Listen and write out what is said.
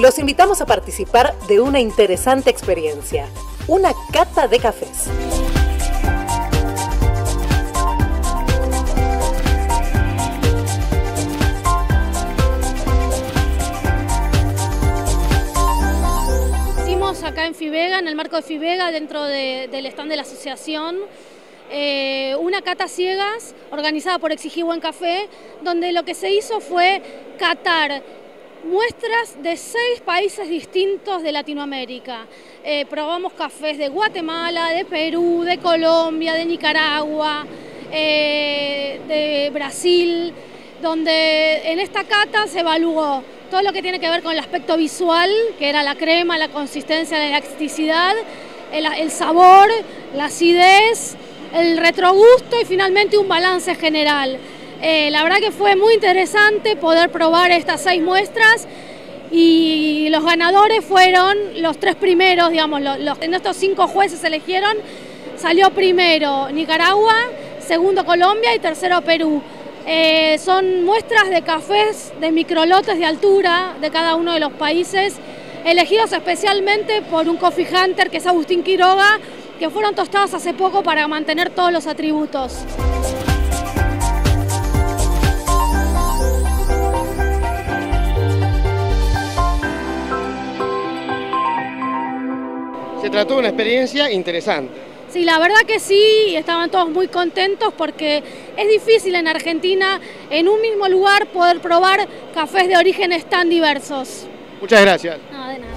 Los invitamos a participar de una interesante experiencia, una cata de cafés. Hicimos acá en Fibega, en el marco de Fibega, dentro del stand de la asociación, una cata ciegas organizada por Exigí Buen Café, donde lo que se hizo fue catar muestras de 6 países distintos de Latinoamérica. Probamos cafés de Guatemala, de Perú, de Colombia, de Nicaragua, de Brasil, donde en esta cata se evaluó todo lo que tiene que ver con el aspecto visual, que era la crema, la consistencia, la elasticidad, el sabor, la acidez, el retrogusto y finalmente un balance general. La verdad que fue muy interesante poder probar estas 6 muestras y los ganadores fueron los 3 primeros, digamos, en estos 5 jueces eligieron, salió primero Nicaragua, segundo Colombia y tercero Perú. Son muestras de cafés de microlotes de altura de cada uno de los países, elegidos especialmente por un coffee hunter que es Agustín Quiroga, que fueron tostados hace poco para mantener todos los atributos. Se trató de una experiencia interesante. Sí, la verdad que sí, estaban todos muy contentos porque es difícil en Argentina, en un mismo lugar, poder probar cafés de orígenes tan diversos. Muchas gracias. No, de nada.